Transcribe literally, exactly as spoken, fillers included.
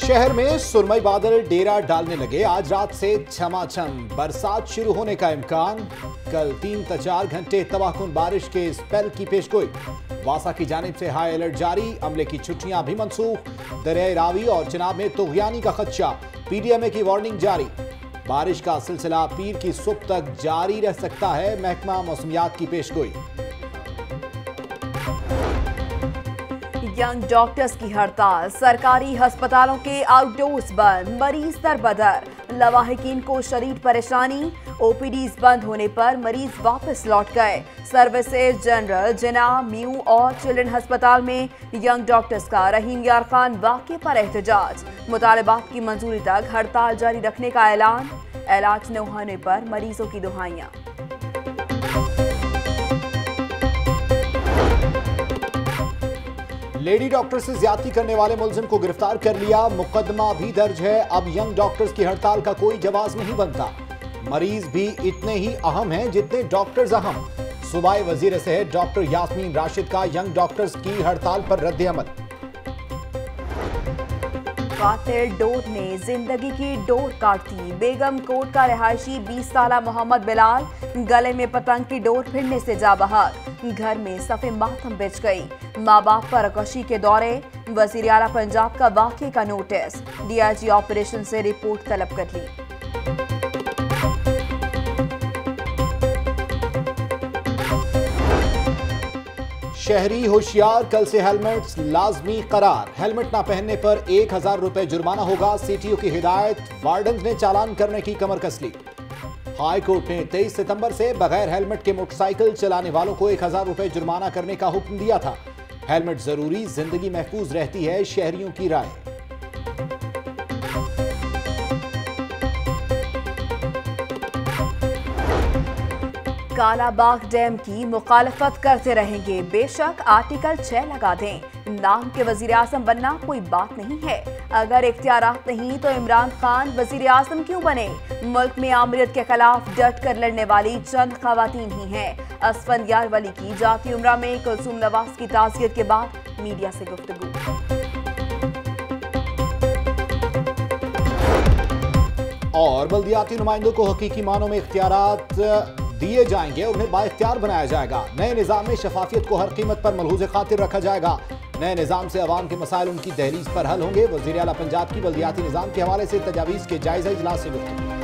शहर में सुरमई बादल डेरा डालने लगे। आज रात से झमाझम बरसात शुरू होने का इम्कान। कल तीन से चार घंटे तबाहकुन बारिश के स्पेल की पेशगोई। वासा की जानिब से हाई अलर्ट जारी। अमले की छुट्टियां भी मनसूख। दरियाए रावी और चिनाब में तुगयानी का खदशा। पीडीएमए की वार्निंग जारी। बारिश का सिलसिला पीर की सुबह तक जारी रह सकता है। महकमा मौसमियात की पेशगोई। यंग डॉक्टर्स की हड़ताल। सरकारी अस्पतालों के आउटडोर्स बंद। मरीज दर बदर। लवाहिकीन को शदीद परेशानी। ओपीडीज बंद होने पर मरीज वापस लौट गए। सर्विसेज जनरल जिना म्यू और चिल्ड्रन अस्पताल में यंग डॉक्टर्स का रहीम यार खान वाक़े पर एहतजाज। मुतालबात की मंजूरी तक हड़ताल जारी रखने का ऐलान। इलाज न होने पर मरीजों की दुहाइयां। लेडी डॉक्टर से ज्यादती करने वाले मुलजिम को गिरफ्तार कर लिया। मुकदमा भी दर्ज है। अब यंग डॉक्टर्स की हड़ताल का कोई जवाब नहीं बनता। मरीज भी इतने ही अहम हैं जितने डॉक्टर्स अहम। सूबाई वजीर सेहत डॉक्टर यास्मीन राशिद का यंग डॉक्टर्स की हड़ताल पर रद्द अमल। कातिल डोर ने जिंदगी की डोर काट दी। बेगम कोट का रिहायशी बीस साला मोहम्मद बिलाल गले में पतंग की डोर फिरने से जा बहक। घर में सफ़े मातम बिछ गई। माँ बाप पर कशी के दौरे। वजीर आला पंजाब का वाक़े का नोटिस। डीआईजी ऑपरेशन से रिपोर्ट तलब कर ली। शहरी होशियार, कल से हेलमेट्स लाजमी करार। हेलमेट ना पहनने पर एक हजार रुपए जुर्माना होगा। सीटीओ की हिदायत। वार्डन ने चालान करने की कमर कस ली। हाई कोर्ट ने तेईस सितंबर से बगैर हेलमेट के मोटरसाइकिल चलाने वालों को एक हजार रुपए जुर्माना करने का हुक्म दिया था। हेलमेट जरूरी, जिंदगी महफूज रहती है, शहरियों की राय। कालाबाग डैम की मुखालफत करते रहेंगे। बेशक आर्टिकल छह लगा दें। नाम के वजीर आजम बनना कोई बात नहीं है। अगर इख्तियारात नहीं तो इमरान खान वजीर आजम क्यों बने? मुल्क में आमिरत के खिलाफ डट कर लड़ने वाली चंद खवातीन ही हैं। असफंदियार वली की जाती उम्रा में कुलसूम नवाज की ताज़ियत के बाद मीडिया से गुफ्तगू। और बल्दियाती नुमाइंदों को हकीकी मानों में इख्तियारात दिए जाएंगे। उन्हें बाइख्तियार बनाया जाएगा। नए निजाम में शफाफियत को हर कीमत पर मलहूज़ खातिर रखा जाएगा। नए निजाम से अवाम के मसाइल उनकी दहलीज पर हल होंगे। वज़ीर आला पंजाब की बल्दियाती निजाम के हवाले से तजावीज़ के जायज़ा इजलास से गुफ्तगू।